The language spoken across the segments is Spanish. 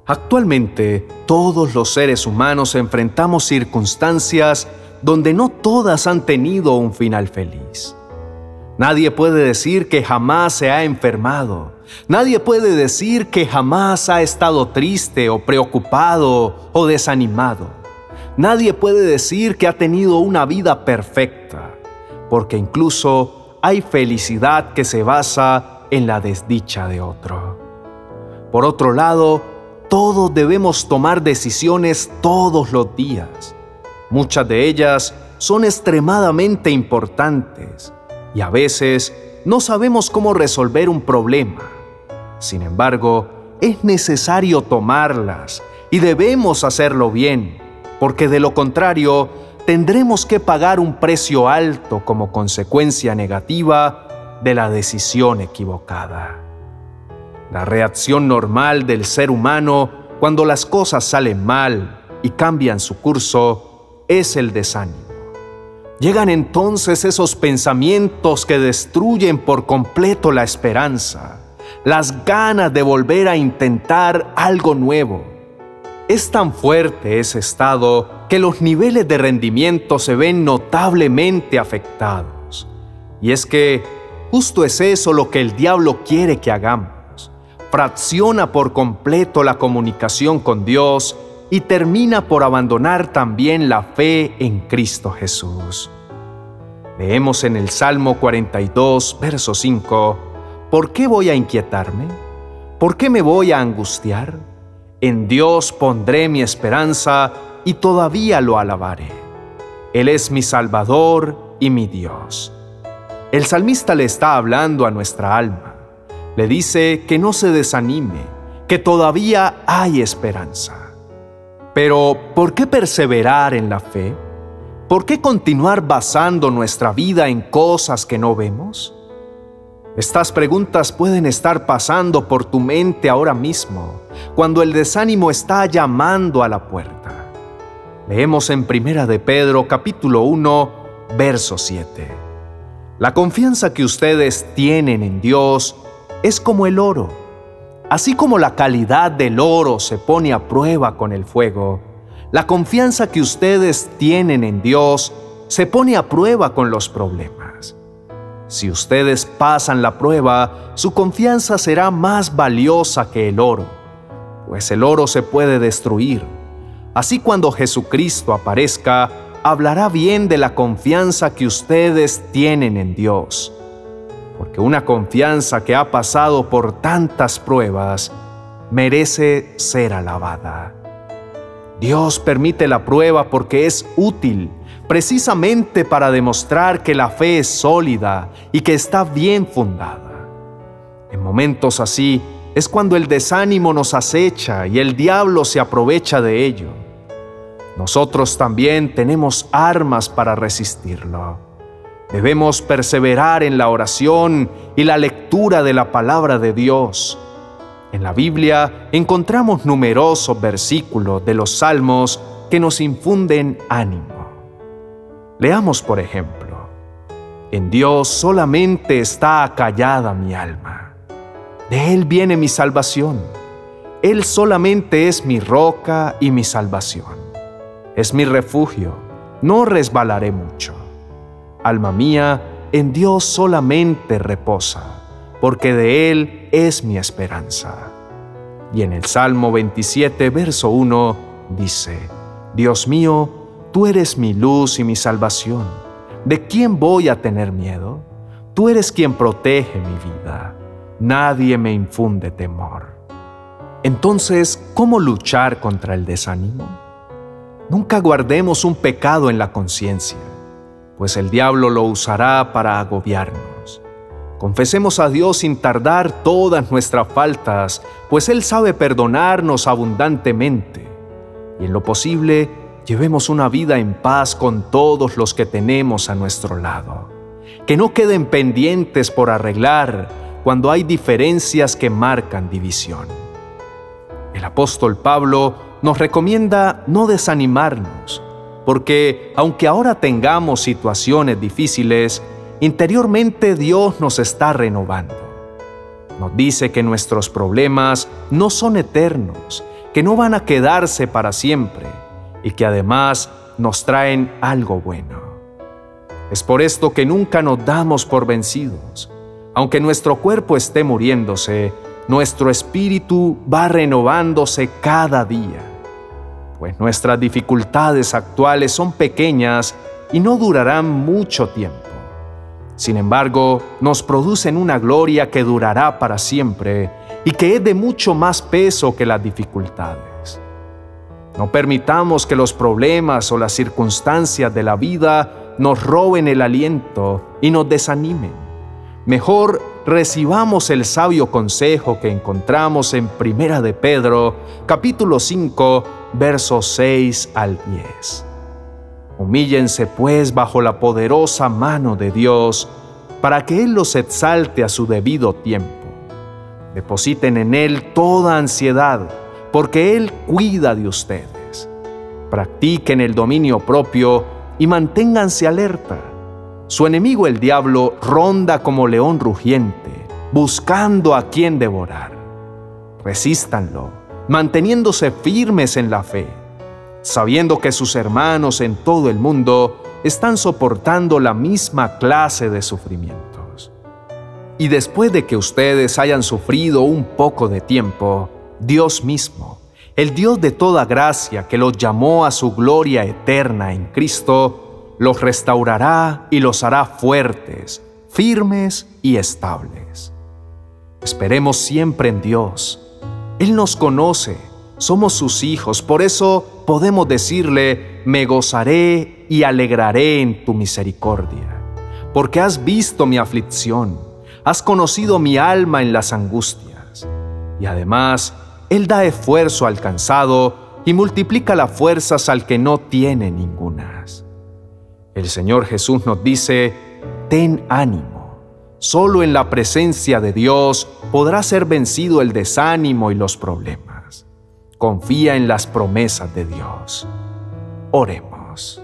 Actualmente, todos los seres humanos enfrentamos circunstancias donde no todas han tenido un final feliz. Nadie puede decir que jamás se ha enfermado. Nadie puede decir que jamás ha estado triste o preocupado o desanimado. Nadie puede decir que ha tenido una vida perfecta, porque incluso hay felicidad que se basa en la desdicha de otro. Por otro lado, todos debemos tomar decisiones todos los días. Muchas de ellas son extremadamente importantes y a veces no sabemos cómo resolver un problema. Sin embargo, es necesario tomarlas y debemos hacerlo bien, porque de lo contrario, tendremos que pagar un precio alto como consecuencia negativa de la decisión equivocada. La reacción normal del ser humano cuando las cosas salen mal y cambian su curso es el desánimo. Llegan entonces esos pensamientos que destruyen por completo la esperanza, las ganas de volver a intentar algo nuevo. Es tan fuerte ese estado que los niveles de rendimiento se ven notablemente afectados. Y es que justo es eso lo que el diablo quiere que hagamos. Fracciona por completo la comunicación con Dios y termina por abandonar también la fe en Cristo Jesús. Leemos en el Salmo 42, verso 5, ¿por qué voy a inquietarme? ¿Por qué me voy a angustiar? En Dios pondré mi esperanza y todavía lo alabaré. Él es mi Salvador y mi Dios. El salmista le está hablando a nuestra alma. Le dice que no se desanime, que todavía hay esperanza. Pero, ¿por qué perseverar en la fe? ¿Por qué continuar basando nuestra vida en cosas que no vemos? Estas preguntas pueden estar pasando por tu mente ahora mismo, cuando el desánimo está llamando a la puerta. Leemos en 1 de Pedro, capítulo 1, verso 7. La confianza que ustedes tienen en Dios es como el oro. Así como la calidad del oro se pone a prueba con el fuego, la confianza que ustedes tienen en Dios se pone a prueba con los problemas. Si ustedes pasan la prueba, su confianza será más valiosa que el oro, pues el oro se puede destruir. Así cuando Jesucristo aparezca, hablará bien de la confianza que ustedes tienen en Dios, porque una confianza que ha pasado por tantas pruebas merece ser alabada. Dios permite la prueba porque es útil, precisamente para demostrar que la fe es sólida y que está bien fundada. En momentos así es cuando el desánimo nos acecha y el diablo se aprovecha de ello. Nosotros también tenemos armas para resistirlo. Debemos perseverar en la oración y la lectura de la palabra de Dios. En la Biblia encontramos numerosos versículos de los Salmos que nos infunden ánimo. Leamos, por ejemplo, en Dios solamente está acallada mi alma. De Él viene mi salvación. Él solamente es mi roca y mi salvación. Es mi refugio, no resbalaré mucho. Alma mía, en Dios solamente reposa, porque de Él es mi esperanza. Y en el Salmo 27, verso 1, dice, Dios mío, tú eres mi luz y mi salvación. ¿De quién voy a tener miedo? Tú eres quien protege mi vida. Nadie me infunde temor. Entonces, ¿cómo luchar contra el desánimo? Nunca guardemos un pecado en la conciencia, pues el diablo lo usará para agobiarnos. Confesemos a Dios sin tardar todas nuestras faltas, pues Él sabe perdonarnos abundantemente. Y en lo posible, llevemos una vida en paz con todos los que tenemos a nuestro lado. Que no queden pendientes por arreglar cuando hay diferencias que marcan división. El apóstol Pablo nos recomienda no desanimarnos, porque aunque ahora tengamos situaciones difíciles, interiormente Dios nos está renovando. Nos dice que nuestros problemas no son eternos, que no van a quedarse para siempre y que además nos traen algo bueno. Es por esto que nunca nos damos por vencidos. Aunque nuestro cuerpo esté muriéndose, nuestro espíritu va renovándose cada día, pues nuestras dificultades actuales son pequeñas y no durarán mucho tiempo. Sin embargo, nos producen una gloria que durará para siempre y que es de mucho más peso que las dificultades. No permitamos que los problemas o las circunstancias de la vida nos roben el aliento y nos desanimen. Mejor recibamos el sabio consejo que encontramos en 1 de Pedro, capítulo 5, versos 6 al 10. Humíllense pues bajo la poderosa mano de Dios, para que Él los exalte a su debido tiempo. Depositen en Él toda ansiedad, porque Él cuida de ustedes. Practiquen el dominio propio y manténganse alerta. Su enemigo el diablo ronda como león rugiente, buscando a quien devorar. Resístanlo, manteniéndose firmes en la fe, sabiendo que sus hermanos en todo el mundo están soportando la misma clase de sufrimientos. Y después de que ustedes hayan sufrido un poco de tiempo, Dios mismo, el Dios de toda gracia que los llamó a su gloria eterna en Cristo, los restaurará y los hará fuertes, firmes y estables. Esperemos siempre en Dios. Él nos conoce, somos sus hijos, por eso podemos decirle: me gozaré y alegraré en tu misericordia, porque has visto mi aflicción, has conocido mi alma en las angustias. Y además, Él da esfuerzo al cansado y multiplica las fuerzas al que no tiene ningunas. El Señor Jesús nos dice: ten ánimo. Solo en la presencia de Dios podrá ser vencido el desánimo y los problemas. Confía en las promesas de Dios. Oremos.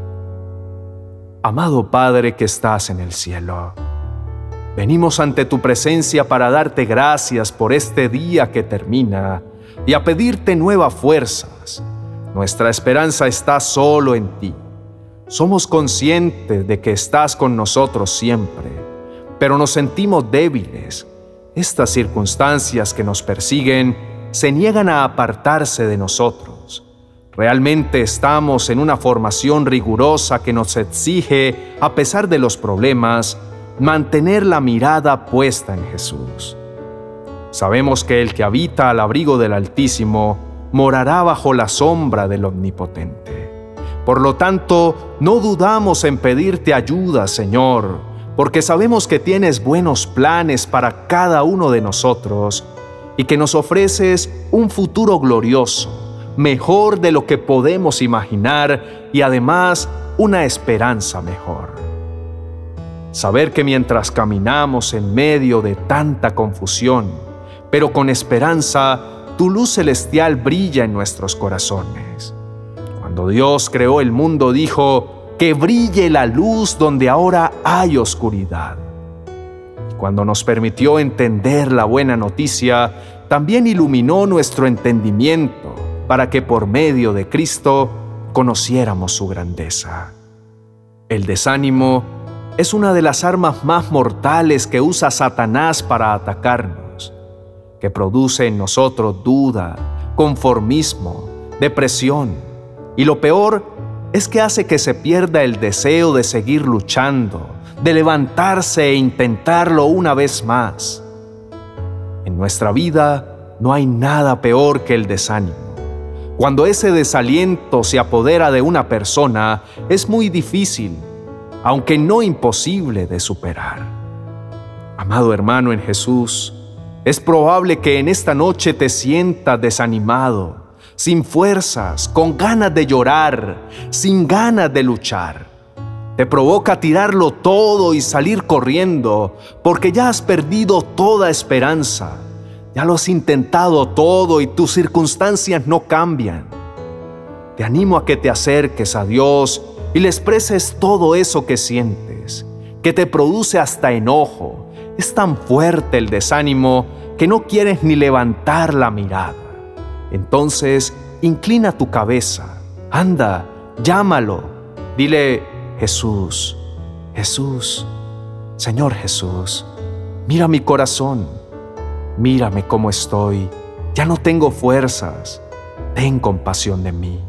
Amado Padre que estás en el cielo, venimos ante tu presencia para darte gracias por este día que termina y a pedirte nuevas fuerzas. Nuestra esperanza está solo en ti. Somos conscientes de que estás con nosotros siempre, pero nos sentimos débiles. Estas circunstancias que nos persiguen se niegan a apartarse de nosotros. Realmente estamos en una formación rigurosa que nos exige, a pesar de los problemas, mantener la mirada puesta en Jesús. Sabemos que el que habita al abrigo del Altísimo morará bajo la sombra del Omnipotente. Por lo tanto, no dudamos en pedirte ayuda, Señor, porque sabemos que tienes buenos planes para cada uno de nosotros y que nos ofreces un futuro glorioso, mejor de lo que podemos imaginar y además una esperanza mejor. Saber que mientras caminamos en medio de tanta confusión, pero con esperanza, tu luz celestial brilla en nuestros corazones. Cuando Dios creó el mundo, dijo: que brille la luz donde ahora hay oscuridad. Y cuando nos permitió entender la buena noticia, también iluminó nuestro entendimiento para que por medio de Cristo conociéramos su grandeza. El desánimo es una de las armas más mortales que usa Satanás para atacarnos, que produce en nosotros duda, conformismo, depresión, y lo peor es que hace que se pierda el deseo de seguir luchando, de levantarse e intentarlo una vez más. En nuestra vida no hay nada peor que el desánimo. Cuando ese desaliento se apodera de una persona, es muy difícil, aunque no imposible, de superar. Amado hermano en Jesús, es probable que en esta noche te sientas desanimado, sin fuerzas, con ganas de llorar, sin ganas de luchar. Te provoca tirarlo todo y salir corriendo, porque ya has perdido toda esperanza. Ya lo has intentado todo y tus circunstancias no cambian. Te animo a que te acerques a Dios y le expreses todo eso que sientes, que te produce hasta enojo. Es tan fuerte el desánimo que no quieres ni levantar la mirada. Entonces, inclina tu cabeza, anda, llámalo, dile: Jesús, Jesús, Señor Jesús, mira mi corazón, mírame cómo estoy, ya no tengo fuerzas, ten compasión de mí.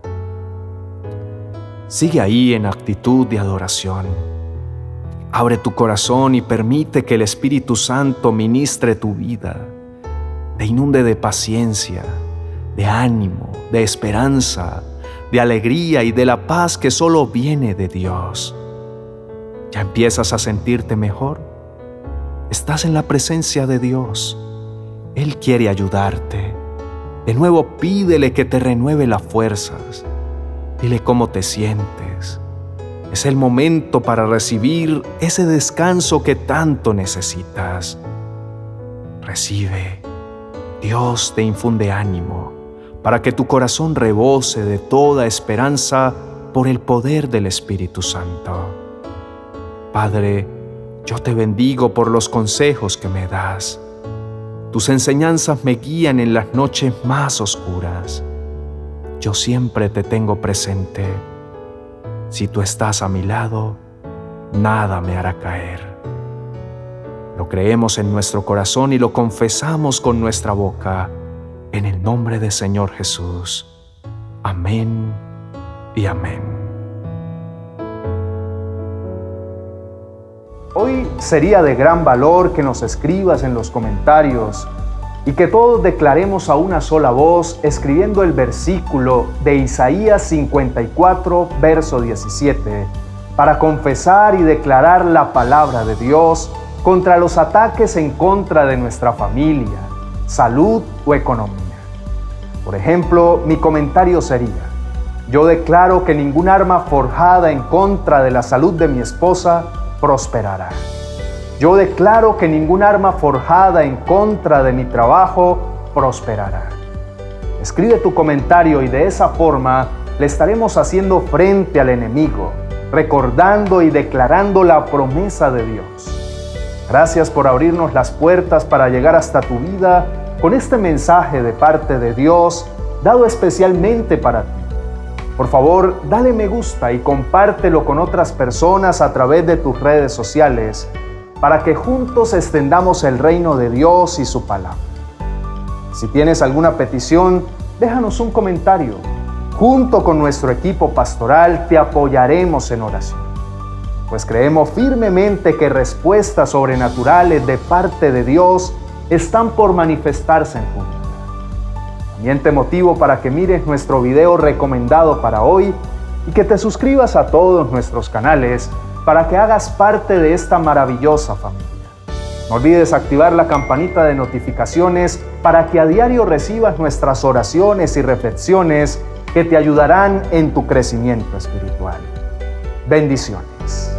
Sigue ahí en actitud de adoración. Abre tu corazón y permite que el Espíritu Santo ministre tu vida, te inunde de paciencia, de ánimo, de esperanza, de alegría y de la paz que solo viene de Dios. ¿Ya empiezas a sentirte mejor? Estás en la presencia de Dios. Él quiere ayudarte. De nuevo pídele que te renueve las fuerzas. Dile cómo te sientes. Es el momento para recibir ese descanso que tanto necesitas. Recibe. Dios te infunde ánimo para que tu corazón rebose de toda esperanza por el poder del Espíritu Santo. Padre, yo te bendigo por los consejos que me das. Tus enseñanzas me guían en las noches más oscuras. Yo siempre te tengo presente. Si tú estás a mi lado, nada me hará caer. Lo creemos en nuestro corazón y lo confesamos con nuestra boca, en el nombre del Señor Jesús. Amén y amén. Hoy sería de gran valor que nos escribas en los comentarios y que todos declaremos a una sola voz escribiendo el versículo de Isaías 54, verso 17, para confesar y declarar la palabra de Dios contra los ataques en contra de nuestra familia, salud o economía. Por ejemplo, mi comentario sería: yo declaro que ningún arma forjada en contra de la salud de mi esposa prosperará. Yo declaro que ningún arma forjada en contra de mi trabajo prosperará. Escribe tu comentario y de esa forma le estaremos haciendo frente al enemigo, recordando y declarando la promesa de Dios. Gracias por abrirnos las puertas para llegar hasta tu vida con este mensaje de parte de Dios, dado especialmente para ti. Por favor, dale me gusta y compártelo con otras personas a través de tus redes sociales, para que juntos extendamos el reino de Dios y su palabra. Si tienes alguna petición, déjanos un comentario. Junto con nuestro equipo pastoral te apoyaremos en oración, pues creemos firmemente que respuestas sobrenaturales de parte de Dios están por manifestarse en tu vida. También te motivo para que mires nuestro video recomendado para hoy y que te suscribas a todos nuestros canales para que hagas parte de esta maravillosa familia. No olvides activar la campanita de notificaciones para que a diario recibas nuestras oraciones y reflexiones que te ayudarán en tu crecimiento espiritual. Bendiciones.